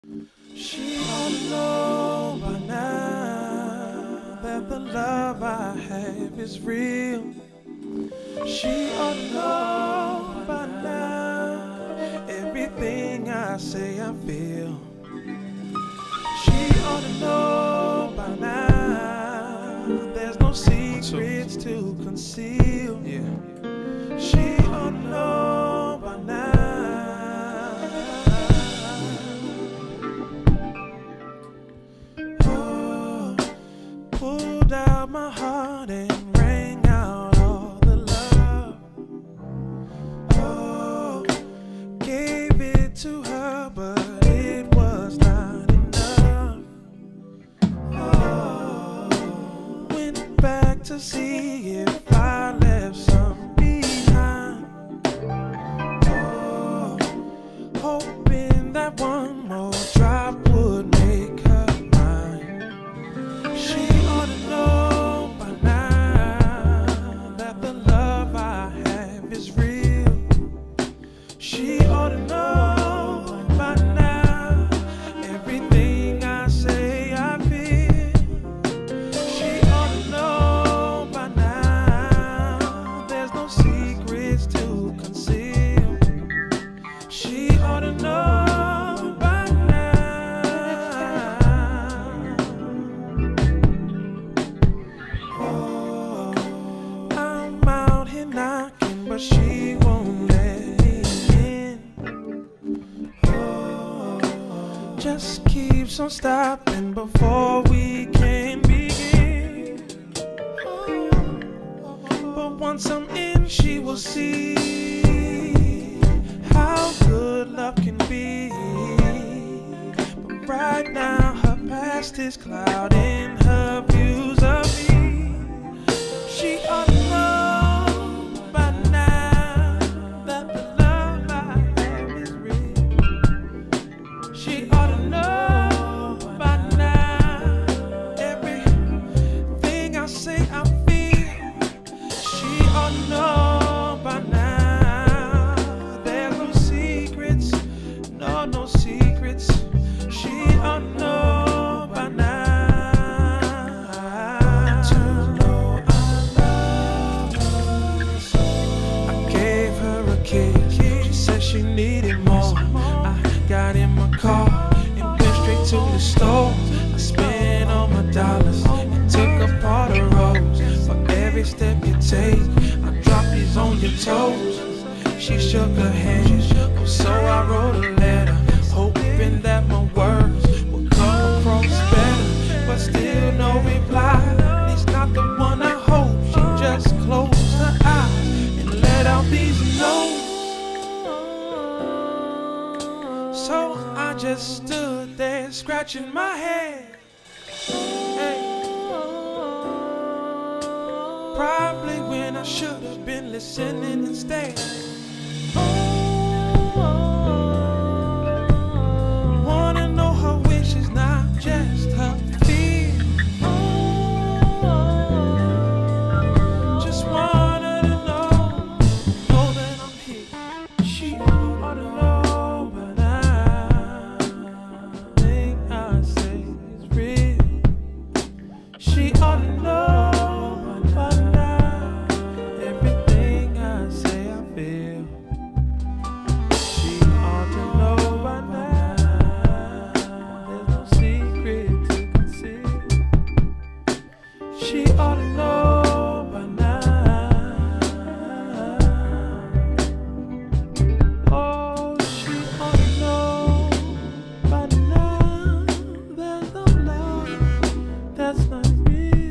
She ought to know by now that the love I have is real. She ought to know by now everything I say I feel. She ought to know by now there's no secrets to conceal. She ought to know by now. Oh, pulled out my heart and rang out all the love. Oh, gave it to her, but it was not enough. Oh, went back to see if I left some behind. Oh, hoping that one more drop would make her mine. She ought to know by now that the love I have is real. She ought to know by now everything I say I feel. She ought to know by now there's no secrets to conceal. She ought to know by now. Oh, I'm out here knocking, but she won't let me in. Oh, just keeps on stopping before we can begin. But once I'm in, she will see how good love can be. But right now, her past is clouding her views of me. She ought to know by now that the love I have is real. She ought to know by now everything I say I feel. She ought to know by now there's no secrets, no secrets. She ought to know by now. And to know I love her so. I gave her a kiss. She said she needed more. I got in my car and went straight to the store. I spent all my dollars and took apart the roads. For every step you take, I drop these on your toes. She shook her hand, oh, so I wrote a letter, hoping that my words would come across better. But still no reply, at least not the one I hope. She just closed her eyes and let out these notes. So I just stood there scratching my head. Hey. Probably when I should have been listening instead. Wanna know her wishes, not just her fear. Just wanted to know that I'm here. She ought to know by now. Thing I say is real. She ought to know by now everything I say I feel. She ought to know by now there's no secret to conceal. She ought to know by now. Oh, she ought to know by now there's no love that's not real.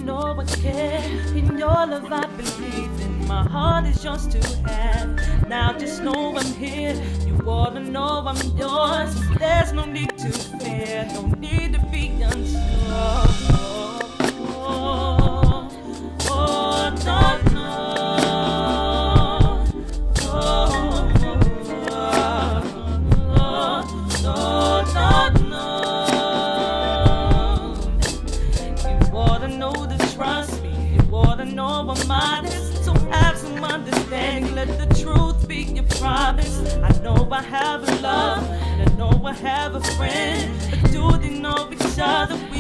know I care. In your love I believe in. My heart is yours to have. Now just know I'm here. You ought to know I'm yours. There's no need to fear, no need to be unsure. Let the truth be your promise. I know I have a love, and I know I have a friend, but do they know each other?